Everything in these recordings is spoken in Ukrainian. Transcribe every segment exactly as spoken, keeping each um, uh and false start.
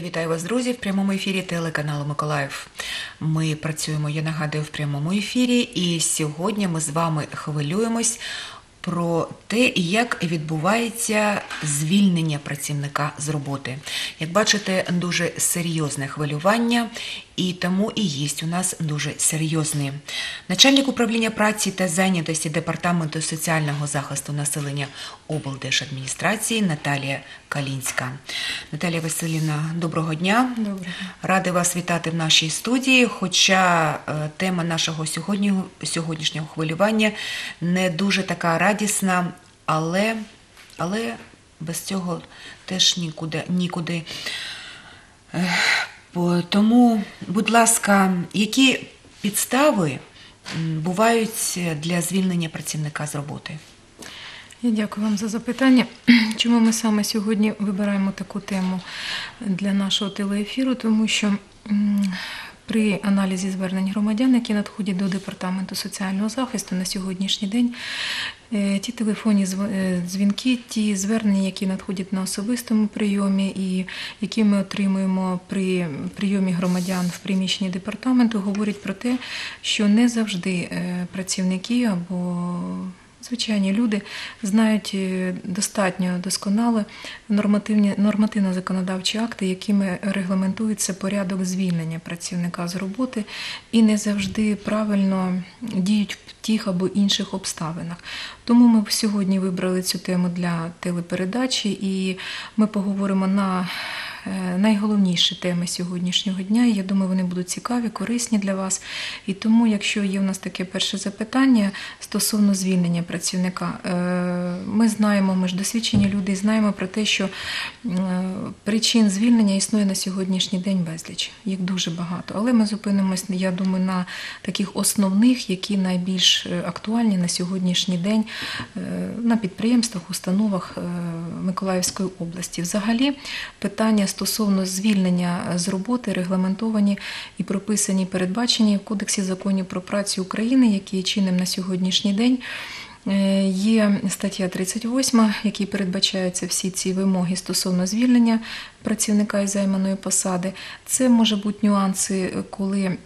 Вітаю вас, друзі, в прямому ефірі телеканалу Миколаїв. Ми працюємо, я нагадую, в прямому ефірі, і сьогодні ми з вами хвилюємось про те, як відбувається звільнення працівника з роботи. Як бачите, дуже серйозне хвилювання, і тому і є у нас дуже серйозний. Начальник управління праці та зайнятості Департаменту соціального захисту населення облдержадміністрації Наталія Калінська. Наталія Василівна, доброго дня. Доброго. Ради вас вітати в нашій студії, хоча тема нашого сьогоднішнього хвилювання не дуже така радісна, але, але без цього теж нікуди, нікуди. Тому, будь ласка, які підстави бувають для звільнення працівника з роботи? Я дякую вам за запитання. Чому ми саме сьогодні вибираємо таку тему для нашого телеефіру? Тому що при аналізі звернень громадян, які надходять до Департаменту соціального захисту на сьогоднішній день, ті телефонні дзвінки, ті звернення, які надходять на особистому прийомі і які ми отримуємо при прийомі громадян в приміщенні департаменту, говорять про те, що не завжди працівники або звичайні люди знають достатньо досконало нормативні, нормативно-законодавчі акти, якими регламентується порядок звільнення працівника з роботи, і не завжди правильно діють в тих або інших обставинах. Тому ми сьогодні вибрали цю тему для телепередачі, і ми поговоримо на найголовніші теми сьогоднішнього дня, і я думаю, вони будуть цікаві, корисні для вас. І тому, якщо є у нас таке перше запитання стосовно звільнення працівника, ми знаємо, ми ж досвідчені люди, знаємо про те, що причин звільнення існує на сьогоднішній день безліч, їх дуже багато. Але ми зупинимось, я думаю, на таких основних, які найбільш актуальні на сьогоднішній день на підприємствах, установах Миколаївської області. Взагалі, питання стосовно звільнення з роботи регламентовані і прописані, передбачені в Кодексі законів про працю України, який є чинним на сьогоднішній день. Є стаття тридцять восьма, в якій передбачаються всі ці вимоги стосовно звільнення працівника із займаної посади. Це може бути нюанси, коли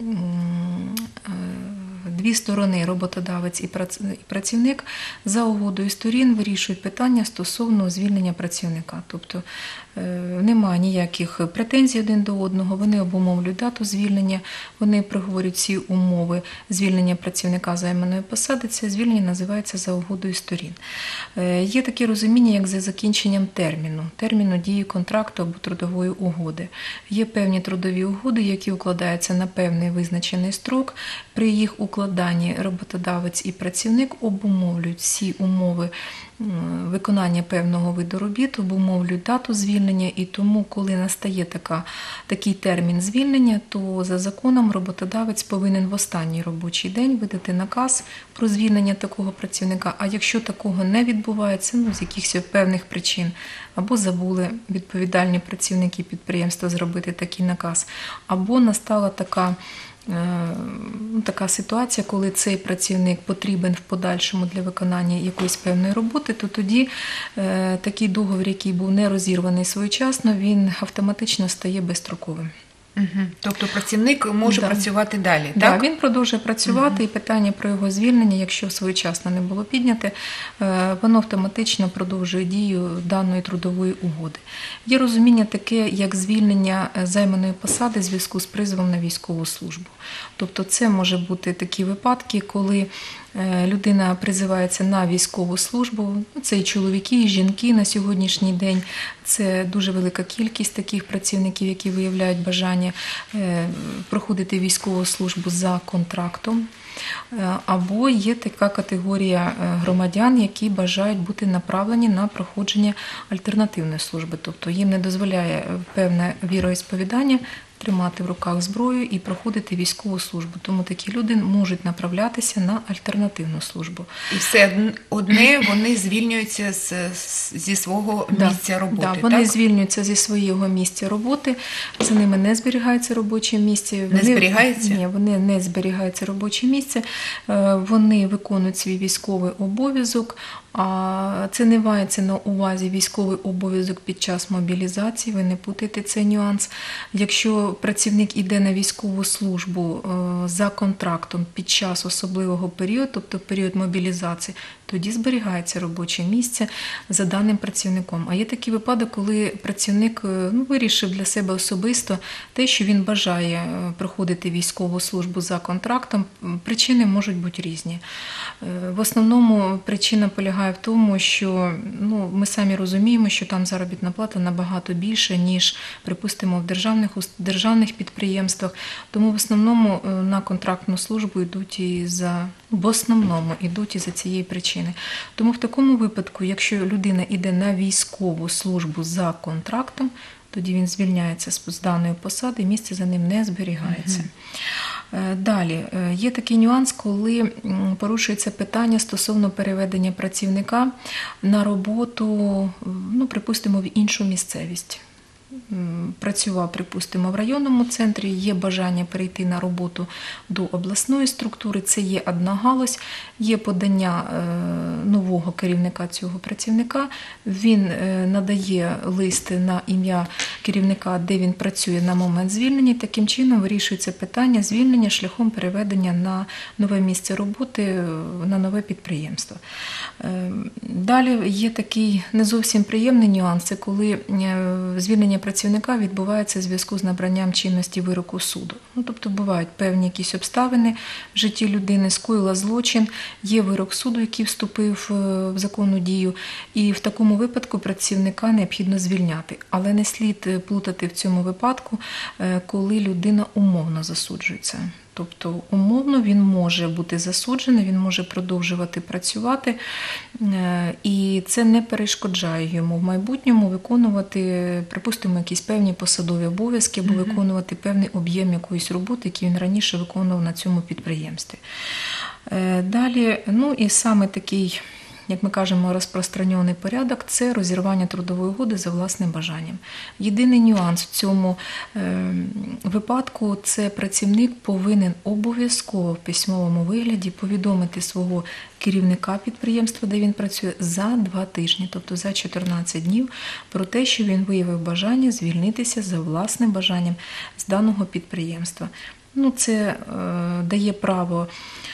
дві сторони, роботодавець і працівник, за угодою сторін вирішують питання стосовно звільнення працівника. Тобто немає ніяких претензій один до одного, вони обумовлюють дату звільнення, вони проговорюють всі умови звільнення працівника займаної посади. Це звільнення називається за угодою сторін. Є таке розуміння, як за закінченням терміну, терміну дії контракту або трудової угоди. Є певні трудові угоди, які укладаються на певний визначений строк. При їх укладанні роботодавець і працівник обумовлюють всі умови виконання певного виду робіт, обумовлюють дату звільнення, і тому, коли настає така, такий термін звільнення, то за законом роботодавець повинен в останній робочий день видати наказ про звільнення такого працівника, а якщо такого не відбувається, ну, з якихось певних причин, або забули відповідальні працівники підприємства зробити такий наказ, або настала така така ситуація, коли цей працівник потрібен в подальшому для виконання якоїсь певної роботи, то тоді е, такий договір, який був не розірваний своєчасно, він автоматично стає безстроковим. Угу. Тобто працівник може да. працювати далі, так? Так, він продовжує працювати, угу. і питання про його звільнення, якщо своєчасно не було підняте, воно автоматично продовжує дію даної трудової угоди. Є розуміння таке, як звільнення займаної посади в зв'язку з призовом на військову службу. Тобто це може бути такі випадки, коли людина призивається на військову службу, це і чоловіки, і жінки на сьогоднішній день, це дуже велика кількість таких працівників, які виявляють бажання проходити військову службу за контрактом. Або є така категорія громадян, які бажають бути направлені на проходження альтернативної служби. Тобто їм не дозволяє певне віроісповідання тримати в руках зброю і проходити військову службу. Тому такі люди можуть направлятися на альтернативну службу. І все одне вони звільнюються з, зі свого да, місця роботи, да, так? Вони звільнюються зі свого місця роботи, за ними не зберігається робоче місце. Не вони, зберігається? Ні, вони не зберігається робоче місце, вони виконують свій військовий обов'язок, А це не мається на увазі військовий обов'язок під час мобілізації, ви не путайте цей нюанс. Якщо працівник іде на військову службу е, за контрактом під час особливого періоду, тобто період мобілізації, тоді зберігається робоче місце за даним працівником. А є такий випадок, коли працівник е, ну, вирішив для себе особисто те, що він бажає е, проходити військову службу за контрактом. Причини можуть бути різні. Е, В основному причина полягає в тому, що ну, ми самі розуміємо, що там заробітна плата набагато більше, ніж, припустимо, в державних, ус- державних підприємствах. Тому в основному е, на контрактну службу йдуть і за, в основному йдуть і за цієї причини. Тому в такому випадку, якщо людина йде на військову службу за контрактом, тоді він звільняється з з даної посади, місце за ним не зберігається. Е, Далі, е, є такий нюанс, коли м, порушується питання стосовно переведення працівника на роботу, ну, припустимо, в іншу місцевість. М, Працював, припустимо, в районному центрі, є бажання перейти на роботу до обласної структури, це є одна галузь, є подання е, нового керівника цього працівника, він е, надає лист на ім'я керівника, де він працює на момент звільнення, і таким чином вирішується питання звільнення шляхом переведення на нове місце роботи, е, на нове підприємство. Е, Далі є такий не зовсім приємний нюанс, це коли е, звільнення працівника відбувається в зв'язку з набранням чинності вироку суду. Ну, тобто бувають певні якісь обставини в житті людини, скоїла злочин, є вирок суду, який вступив е, в законну дію, і в такому випадку працівника необхідно звільняти. Але не слід е, плутати в цьому випадку, е, коли людина умовно засуджується. Тобто умовно він може бути засуджений, він може продовжувати працювати, е, і це не перешкоджає йому в майбутньому виконувати, припустимо, якісь певні посадові обов'язки або виконувати певний об'єм якоїсь роботи, який він раніше виконував на цьому підприємстві. Е, Далі, ну і саме такий, як ми кажемо, розпространений порядок – це розірвання трудової угоди за власним бажанням. Єдиний нюанс в цьому е, випадку – це працівник повинен обов'язково в письмовому вигляді повідомити свого керівника підприємства, де він працює, за два тижні, тобто за чотирнадцять днів, про те, що він виявив бажання звільнитися за власним бажанням з даного підприємства. Ну, це е, дає право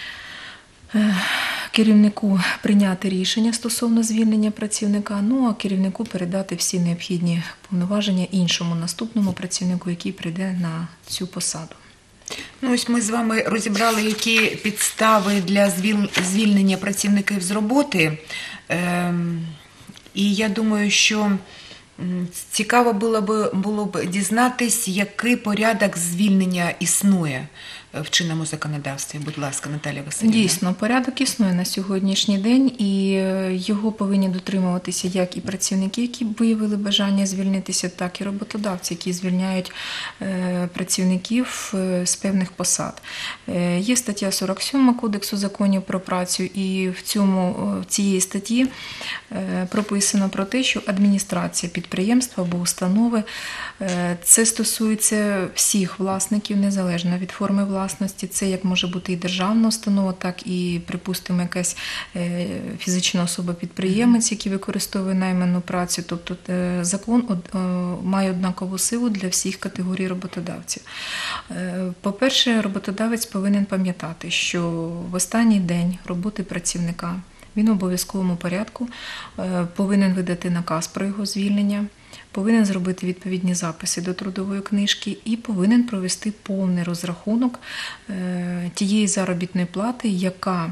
е, керівнику прийняти рішення стосовно звільнення працівника, ну а керівнику передати всі необхідні повноваження іншому наступному працівнику, який прийде на цю посаду. Ну, ось ми з вами розібрали, які підстави для звіль- звільнення працівників з роботи. Ем, і я думаю, що м, цікаво було б, було б дізнатись, який порядок звільнення існує в чинному законодавстві. Будь ласка, Наталія Василівна. Дійсно, порядок існує на сьогоднішній день, і його повинні дотримуватися як і працівники, які виявили бажання звільнитися, так і роботодавці, які звільняють е, працівників е, з певних посад. Е, Є стаття сорок сьома Кодексу законів про працю, і в цьому в цій статті е, прописано про те, що адміністрація підприємства або установи, е, це стосується всіх власників, незалежно від форми власності. власності. Це як може бути і державна установа, так і, припустимо, якась е, фізична особа-підприємець, який використовує найману працю. Тобто е, закон од- е, має однакову силу для всіх категорій роботодавців. Е, По-перше, роботодавець повинен пам'ятати, що в останній день роботи працівника він в обов'язковому порядку е, повинен видати наказ про його звільнення, повинен зробити відповідні записи до трудової книжки і повинен провести повний розрахунок е, тієї заробітної плати, яка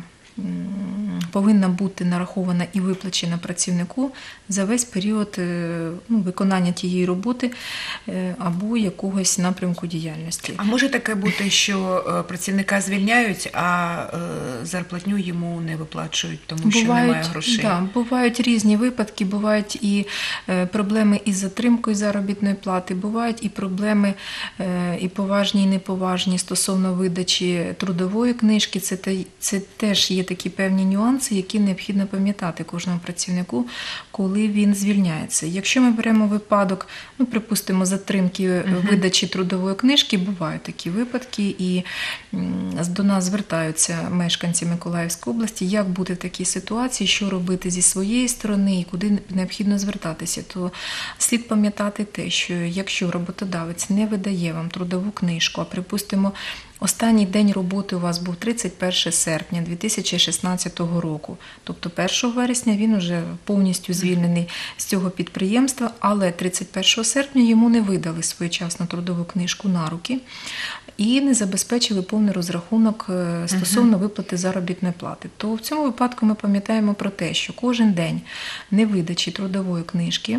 м, повинна бути нарахована і виплачена працівнику за весь період е, ну, виконання тієї роботи е, або якогось напрямку діяльності. А може таке бути, що е, працівника звільняють, а е, зарплатню йому не виплачують, тому що немає грошей? Да, бувають різні випадки, бувають і е, проблеми із затримкою заробітної плати, бувають і проблеми е, і поважні, і неповажні стосовно видачі трудової книжки. Це, те- це теж є такі певні нюанси. нюанси, які необхідно пам'ятати кожному працівнику, коли він звільняється. Якщо ми беремо випадок, ну, припустимо, затримки uh-huh. видачі трудової книжки, бувають такі випадки, і до нас звертаються мешканці Миколаївської області, як бути в такій ситуації, що робити зі своєї сторони і куди необхідно звертатися, то слід пам'ятати те, що якщо роботодавець не видає вам трудову книжку, а припустимо, останній день роботи у вас був тридцять перше серпня дві тисячі шістнадцятого року, тобто першого вересня він вже повністю звільнений з цього підприємства, але тридцять першого серпня йому не видали своєчасно трудову книжку на руки і не забезпечили повний розрахунок стосовно виплати заробітної плати. То в цьому випадку ми пам'ятаємо про те, що кожен день невидачі трудової книжки,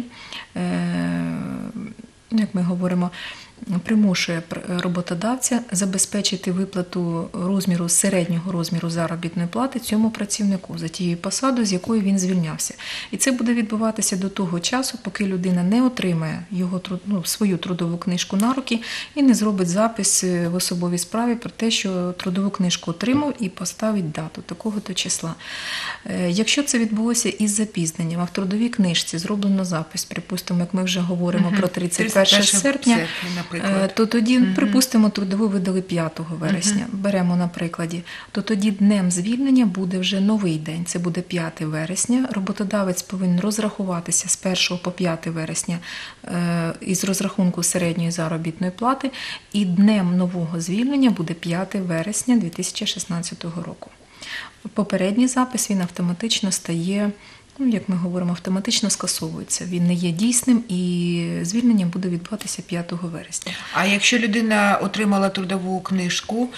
як ми говоримо, примушує роботодавця забезпечити виплату розміру, середнього розміру заробітної плати цьому працівнику за тією посадою, з якої він звільнявся. І це буде відбуватися до того часу, поки людина не отримає його, ну, свою трудову книжку на руки і не зробить запис в особовій справі про те, що трудову книжку отримав і поставить дату такого-то числа. Якщо це відбулося із запізненням, а в трудовій книжці зроблено запис, припустимо, як ми вже говоримо угу. про тридцять перше серпня, наприклад. То тоді, угу. припустимо, трудову видали п'ятого вересня, угу. беремо на прикладі, то тоді днем звільнення буде вже новий день, це буде п'яте вересня. Роботодавець повинен розрахуватися з першого по п'яте вересня із розрахунку середньої заробітної плати, і днем нового звільнення буде п'яте вересня дві тисячі шістнадцятого року. Попередній запис, він автоматично стає, ну, як ми говоримо, автоматично скасовується. Він не є дійсним і звільнення буде відбуватися п'ятого вересня. А якщо людина отримала трудову книжку,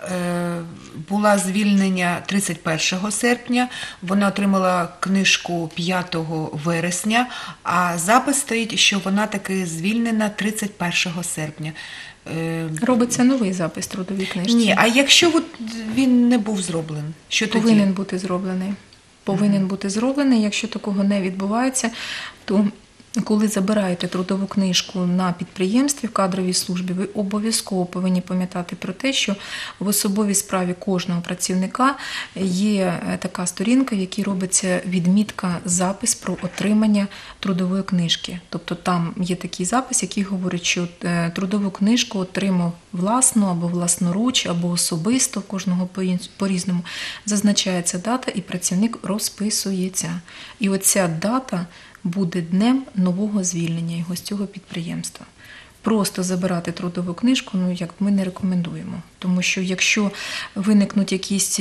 була звільнення тридцять першого серпня, вона отримала книжку п'ятого вересня, а запис стоїть, що вона таки звільнена тридцять першого серпня. Робиться новий запис трудовій книжці. Ні, а якщо от він не був зроблений, що тоді? Повинен бути зроблений. Повинен бути зроблений. Якщо такого не відбувається, то коли забираєте трудову книжку на підприємстві, в кадровій службі, ви обов'язково повинні пам'ятати про те, що в особовій справі кожного працівника є така сторінка, в якій робиться відмітка, запис про отримання трудової книжки. Тобто там є такий запис, який говорить, що трудову книжку отримав власно або власноруч, або особисто, кожного по-різному. Зазначається дата і працівник розписується. І оця дата буде днем нового звільнення його з цього підприємства. Просто забирати трудову книжку, ну, як ми не рекомендуємо. Тому що якщо виникнуть якісь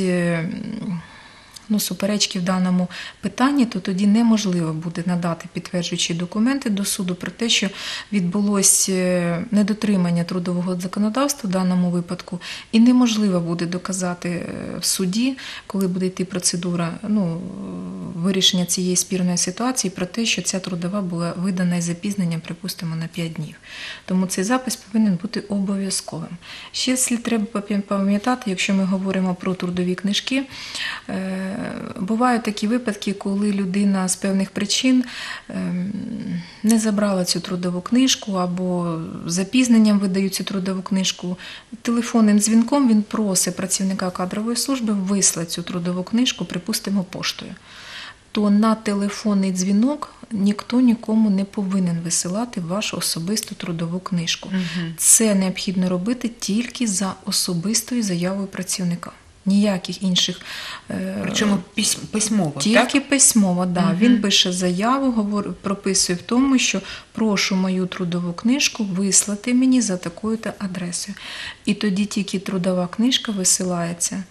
ну, суперечки в даному питанні, то тоді неможливо буде надати підтверджуючі документи до суду про те, що відбулося недотримання трудового законодавства в даному випадку, і неможливо буде доказати в суді, коли буде йти процедура ну, вирішення цієї спірної ситуації, про те, що ця трудова була видана із запізненням, припустимо, на п'ять днів. Тому цей запис повинен бути обов'язковим. Ще слід треба пам'ятати, якщо ми говоримо про трудові книжки, бувають такі випадки, коли людина з певних причин не забрала цю трудову книжку або з запізненням видають цю трудову книжку. Телефонним дзвінком він просить працівника кадрової служби вислати цю трудову книжку, припустимо, поштою. То на телефонний дзвінок ніхто нікому не повинен висилати вашу особисту трудову книжку. Угу. Це необхідно робити тільки за особистою заявою працівника. Ніяких інших... Причому письмово, Тільки так? письмово, так. Угу. Він пише заяву, говор, прописує в тому, що прошу мою трудову книжку вислати мені за такою-то адресою. І тоді тільки трудова книжка висилається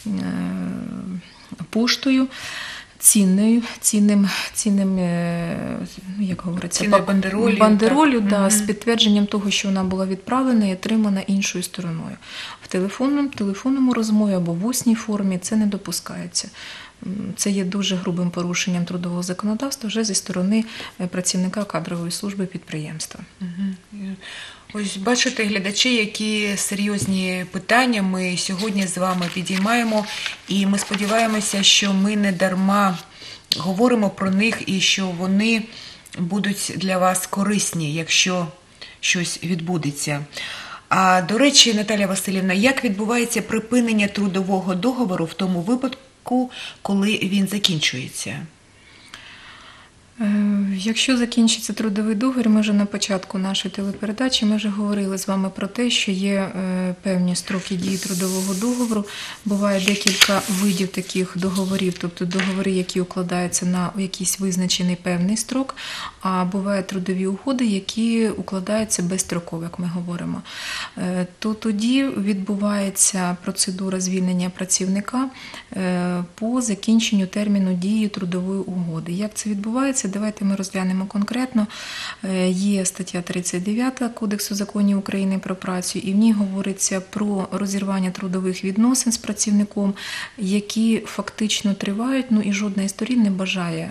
поштою, цінною, цінним, цінним, як говориться, Цінною бандеролью, бандеролью да, угу. з підтвердженням того, що вона була відправлена і отримана іншою стороною. В телефонному, телефонному розмові або в усній формі це не допускається. Це є дуже грубим порушенням трудового законодавства вже зі сторони працівника кадрової служби підприємства. Угу. Ось бачите, глядачі, які серйозні питання ми сьогодні з вами підіймаємо, і ми сподіваємося, що ми не дарма говоримо про них і що вони будуть для вас корисні, якщо щось відбудеться. А, до речі, Наталія Василівна, як відбувається припинення трудового договору в тому випадку, працівнику, коли він закінчується? Якщо закінчиться трудовий договір, ми вже на початку нашої телепередачі ми вже говорили з вами про те, що є певні строки дії трудового договору. Буває декілька видів таких договорів, тобто договори, які укладаються на якийсь визначений певний строк, а бувають трудові угоди, які укладаються безстроково, як ми говоримо. То тоді відбувається процедура звільнення працівника по закінченню терміну дії трудової угоди. Як це відбувається? Давайте ми розглянемо конкретно. Є стаття тридцять дев'ята Кодексу законів України про працю, і в ній говориться про розірвання трудових відносин з працівником, які фактично тривають, ну і жодна із сторін не бажає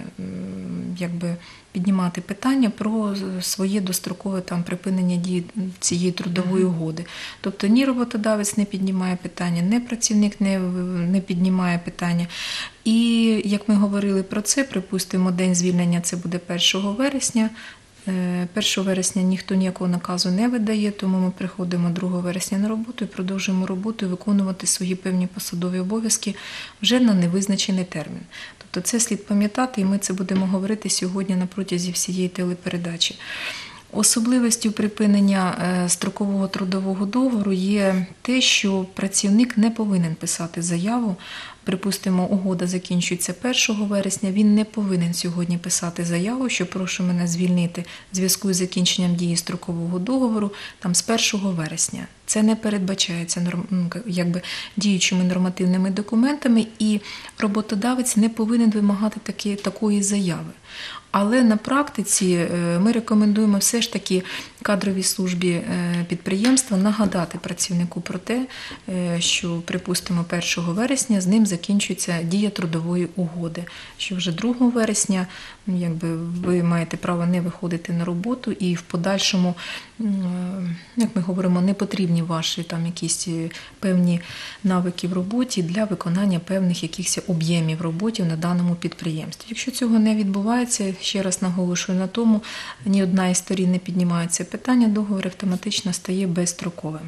якби піднімати питання про своє дострокове там припинення дії цієї трудової угоди. Тобто ні роботодавець не піднімає питання, ні працівник не, не піднімає питання. І як ми говорили про це, припустимо, день звільнення це буде першого вересня. першого вересня ніхто ніякого наказу не видає, тому ми приходимо другого вересня на роботу і продовжуємо роботу і виконувати свої певні посадові обов'язки вже на невизначений термін. Тобто це слід пам'ятати, і ми це будемо говорити сьогодні на протязі всієї телепередачі. Особливістю припинення строкового трудового договору є те, що працівник не повинен писати заяву. Припустимо, угода закінчується першого вересня, він не повинен сьогодні писати заяву, що прошу мене звільнити в зв'язку з закінченням дії строкового договору там, з першого вересня. Це не передбачається якби, діючими нормативними документами, і роботодавець не повинен вимагати такі, такої заяви. Але на практиці ми рекомендуємо все ж таки кадровій службі підприємства нагадати працівнику про те, що, припустимо, першого вересня з ним закінчується дія трудової угоди, що вже другого вересня якби, ви маєте право не виходити на роботу і в подальшому, як ми говоримо, не потрібні ваші там якісь певні навики в роботі для виконання певних якихось об'ємів роботи на даному підприємстві. Якщо цього не відбувається, ще раз наголошую на тому, ні одна із сторін не піднімає це питання, договір автоматично стає безстроковим.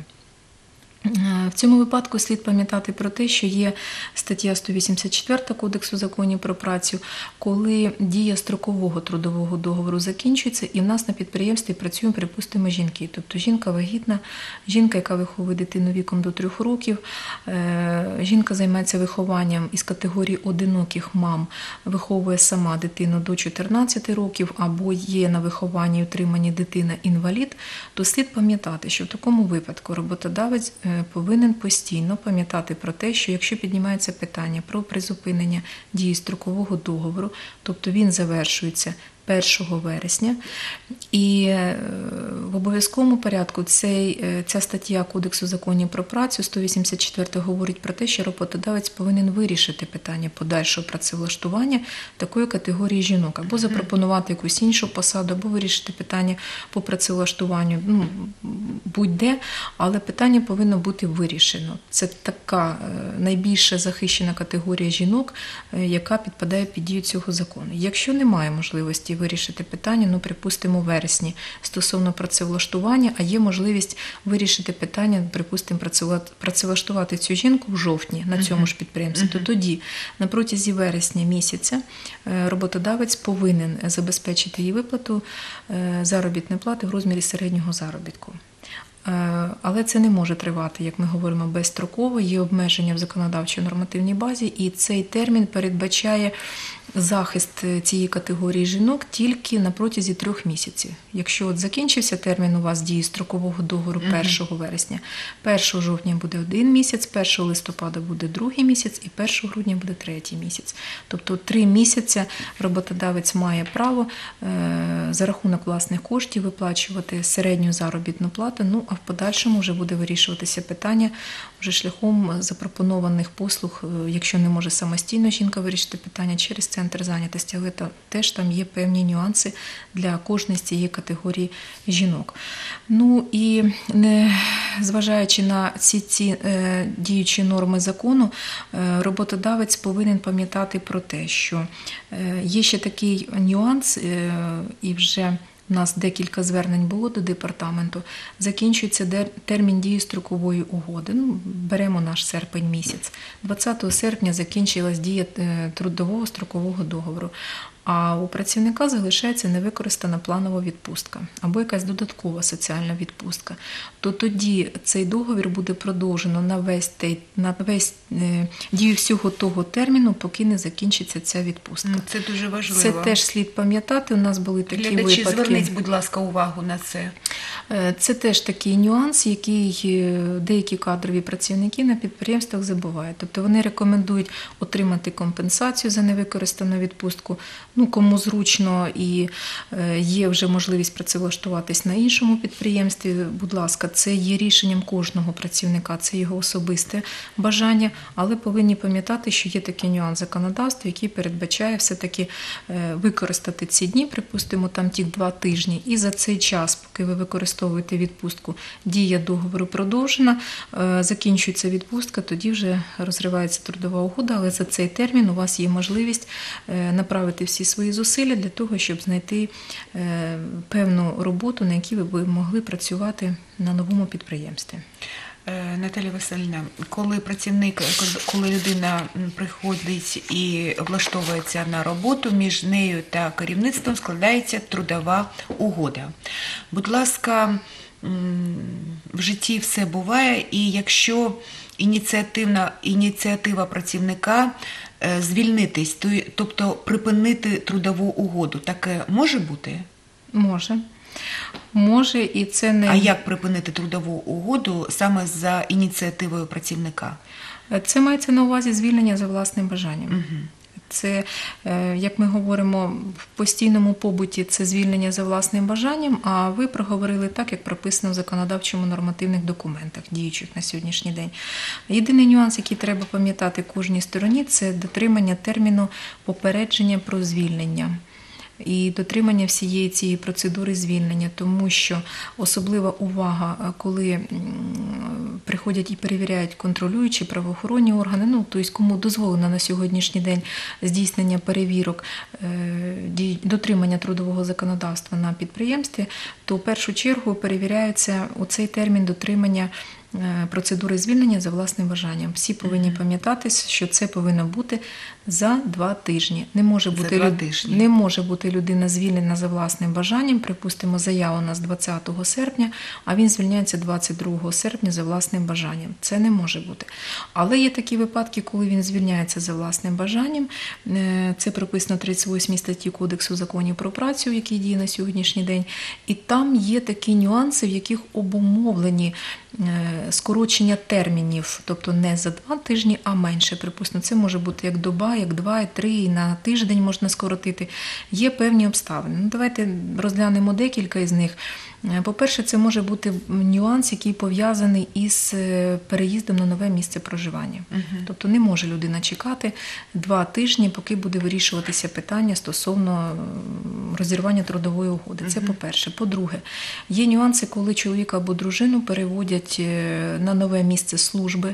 В цьому випадку слід пам'ятати про те, що є стаття сто вісімдесят четверта Кодексу законів про працю, коли дія строкового трудового договору закінчується, і в нас на підприємстві працюємо, припустимо, жінки. Тобто жінка вагітна, жінка, яка виховує дитину віком до трьох років, жінка займається вихованням із категорії одиноких мам, виховує сама дитину до чотирнадцяти років, або є на вихованні і утриманні дитина-інвалід, то слід пам'ятати, що в такому випадку роботодавець повинен постійно пам'ятати про те, що якщо піднімається питання про призупинення дії строкового договору, тобто він завершується першого вересня, і в обов'язковому порядку цей, ця стаття Кодексу законів про працю сто вісімдесят четверта говорить про те, що роботодавець повинен вирішити питання подальшого працевлаштування такої категорії жінок, або запропонувати якусь іншу посаду, або вирішити питання по працевлаштуванню, ну, будь-де, але питання повинно бути вирішено. Це така найбільша захищена категорія жінок, яка підпадає під дію цього закону. Якщо немає можливості вирішити питання, ну, припустимо, у вересні стосовно працевлаштування, а є можливість вирішити питання, припустимо, працевлаштувати цю жінку в жовтні на цьому ж підприємстві, то тоді на протязі вересня місяця роботодавець повинен забезпечити їй виплату заробітної плати в розмірі середнього заробітку. Але це не може тривати, як ми говоримо, безстроково, є обмеження в законодавчій нормативній базі, і цей термін передбачає захист цієї категорії жінок тільки на протязі трьох місяців. Якщо от закінчився термін у вас дії строкового договору першого вересня, першого жовтня буде один місяць, першого листопада буде другий місяць і першого грудня буде третій місяць. Тобто три місяці роботодавець має право за рахунок власних коштів виплачувати середню заробітну плату, ну а в подальшому вже буде вирішуватися питання вже шляхом запропонованих послуг, якщо не може самостійно жінка вирішити питання через центр зайнятості, але теж там є певні нюанси для кожної з цієї категорії жінок. Ну і не зважаючи на ці, ці е, діючі норми закону, е, роботодавець повинен пам'ятати про те, що е, є ще такий нюанс, е, і вже у нас декілька звернень було до департаменту, закінчується де- термін дії строкової угоди. Ну, беремо наш серпень місяць. двадцятого серпня закінчилась дія е, трудового строкового договору. А у працівника залишається невикористана планова відпустка або якась додаткова соціальна відпустка, то тоді цей договір буде продовжено на весь, той, на весь е, дію всього того терміну, поки не закінчиться ця відпустка. Ну, це дуже важливо. Це теж слід пам'ятати. У нас були такі Глядачі, випадки. зверніть, будь ласка, увагу на це. Е, Це теж такий нюанс, який е, деякі кадрові працівники на підприємствах забувають. Тобто вони рекомендують отримати компенсацію за невикористану відпустку. Ну, кому зручно і е, є вже можливість працевлаштуватись на іншому підприємстві, будь ласка, це є рішенням кожного працівника, це його особисте бажання, але повинні пам'ятати, що є такий нюанс законодавства, який передбачає все-таки е, використати ці дні, припустимо, там ті два тижні, і за цей час, поки ви використовуєте відпустку, дія договору продовжена, е, закінчується відпустка, тоді вже розривається трудова угода, але за цей термін у вас є можливість е, направити всі свої зусилля для того, щоб знайти е, певну роботу, на якій ви б могли працювати на новому підприємстві. Е, Наталія Васильівна, коли працівник, коли людина приходить і влаштовується на роботу, між нею та керівництвом складається трудова угода. Будь ласка, м, в житті все буває, і якщо ініціативна ініціатива працівника е, звільнитись, то- тобто припинити трудову угоду, таке може бути? Може. Може, і це не... А як припинити трудову угоду саме за ініціативою працівника? Це мається на увазі звільнення за власним бажанням. Угу. Це, е, як ми говоримо, в постійному побуті це звільнення за власним бажанням, а ви проговорили так, як прописано в законодавчому нормативних документах, діючих на сьогоднішній день. Єдиний нюанс, який треба пам'ятати кожній стороні, це дотримання терміну попередження про звільнення. І дотримання всієї цієї процедури звільнення, тому що особлива увага, коли м, приходять і перевіряють контролюючі правоохоронні органи, ну, тобто кому дозволено на сьогоднішній день здійснення перевірок, е, дій- дотримання трудового законодавства на підприємстві, то в першу чергу перевіряється у цей термін дотримання е, процедури звільнення за власним бажанням. Всі повинні пам'ятати, що це повинно бути за два тижні. Не може За бути, два люд- тижні. не може бути людина звільнена за власним бажанням. Припустимо, заява у нас двадцятого серпня, а він звільняється двадцять другого серпня за власним бажанням. Це не може бути. Але є такі випадки, коли він звільняється за власним бажанням. Е, Це прописано в тридцять восьмій статті Кодексу законів про працю, який діє на сьогоднішній день. І там є такі нюанси, в яких обумовлені е, скорочення термінів, тобто не за два тижні, а менше. Припустимо, це може бути як доба, як два, і три, і на тиждень можна скоротити. Є певні обставини. Ну, давайте розглянемо декілька із них. Е, По-перше, це може бути нюанс, який пов'язаний із е, переїздом на нове місце проживання. Тобто не може людина чекати два тижні, поки буде вирішуватися питання стосовно е, розірвання трудової угоди. Це по-перше. По-друге, є нюанси, коли чоловіка або дружину переводять е, на нове місце служби,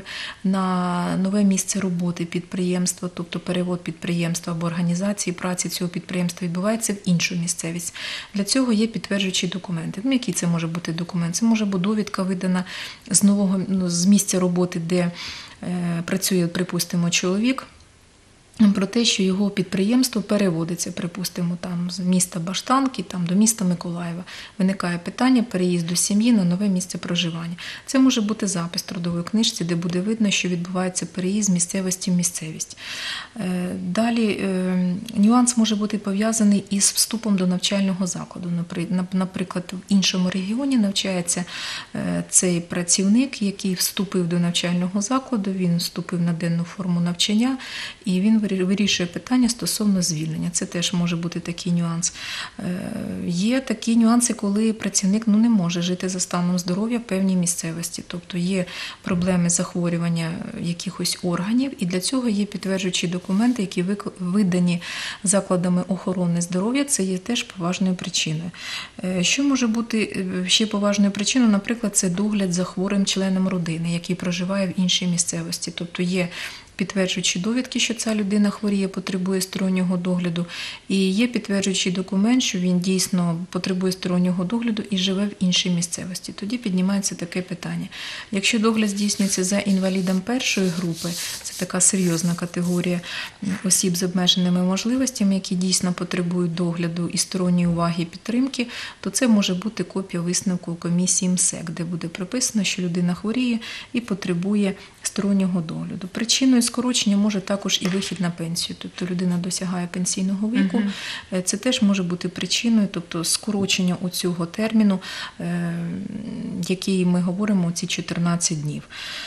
на нове місце роботи підприємства, тобто перевод підприємства або організації праці цього підприємства відбувається в іншу місцевість. Для цього є підтверджуючі документи. Ну, який це може бути документ? Це може бути довідка, видана з нового, ну, з місця роботи, де е, працює, припустимо, чоловік, про те, що його підприємство переводиться, припустимо, там з міста Баштанки там, до міста Миколаєва. Виникає питання переїзду сім'ї на нове місце проживання. Це може бути запис в трудовій книжці, де буде видно, що відбувається переїзд з місцевості в місцевість. Е, Далі е, нюанс може бути пов'язаний із вступом до навчального закладу. Напри- нап- Наприклад, в іншому регіоні навчається е, цей працівник, який вступив до навчального закладу, він вступив на денну форму навчання, і він вирішує питання стосовно звільнення. Це теж може бути такий нюанс. Е, Є такі нюанси, коли працівник ну, не може жити за станом здоров'я в певній місцевості. Тобто є проблеми захворювання якихось органів, і для цього є підтверджуючі документи, які вик- видані закладами охорони здоров'я. Це є теж поважною причиною. Е, Що може бути е, ще поважною причиною? Наприклад, це догляд за хворим членом родини, який проживає в іншій місцевості. Тобто є підтверджуючі довідки, що ця людина хворіє, потребує стороннього догляду, і є підтверджуючий документ, що він дійсно потребує стороннього догляду і живе в іншій місцевості. Тоді піднімається таке питання. Якщо догляд здійснюється за інвалідом першої групи, це така серйозна категорія осіб з обмеженими можливостями, які дійсно потребують догляду і сторонньої уваги і підтримки, то це може бути копія висновку комісії МСЕК, де буде прописано, що людина хворіє і потребує стороннього догляду. Причиною скорочення може також і вихід на пенсію, тобто людина досягає пенсійного віку, угу. Це теж може бути причиною, тобто скорочення у цього терміну, який ми говоримо, ці чотирнадцять днів.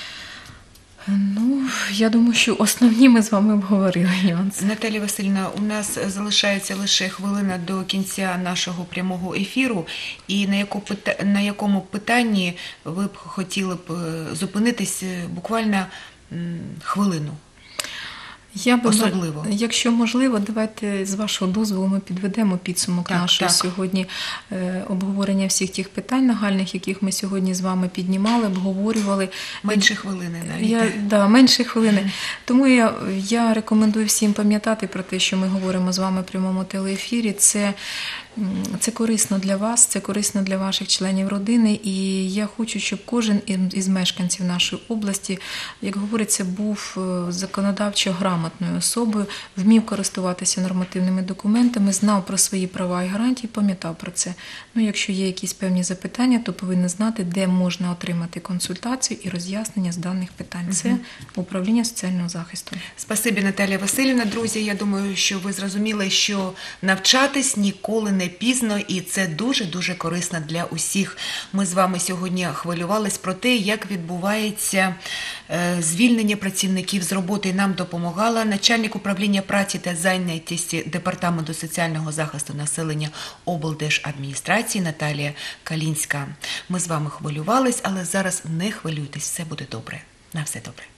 Ну, я думаю, що основні ми з вами обговорили нюанси. Наталія Васильівна, у нас залишається лише хвилина до кінця нашого прямого ефіру. І на, яку, на якому питанні ви б хотіли б зупинитись буквально хвилину? Я б, Особливо. Якщо можливо, давайте з вашого дозволу ми підведемо підсумок так, нашого так. сьогодні е, обговорення всіх тих питань нагальних, яких ми сьогодні з вами піднімали, обговорювали. Менше хвилини навіть. Я, да, менше хвилини. Тому я, я рекомендую всім пам'ятати про те, що ми говоримо з вами в прямому телеефірі. Це Це корисно для вас, це корисно для ваших членів родини, і я хочу, щоб кожен із мешканців нашої області, як говориться, був законодавчо грамотною особою, вмів користуватися нормативними документами, знав про свої права і гарантії, пам'ятав про це. Ну, якщо є якісь певні запитання, то повинні знати, де можна отримати консультацію і роз'яснення з даних питань. Це управління соціального захисту. Спасибі, Наталія Васильівна. Друзі, я думаю, що ви зрозуміли, що навчатись ніколи не пізно, і це дуже-дуже корисно для усіх. Ми з вами сьогодні хвилювались про те, як відбувається звільнення працівників з роботи. Нам допомагала начальник управління праці та зайнятості Департаменту соціального захисту населення облдержадміністрації Наталія Калінська. Ми з вами хвилювались, але зараз не хвилюйтесь, все буде добре. На все добре.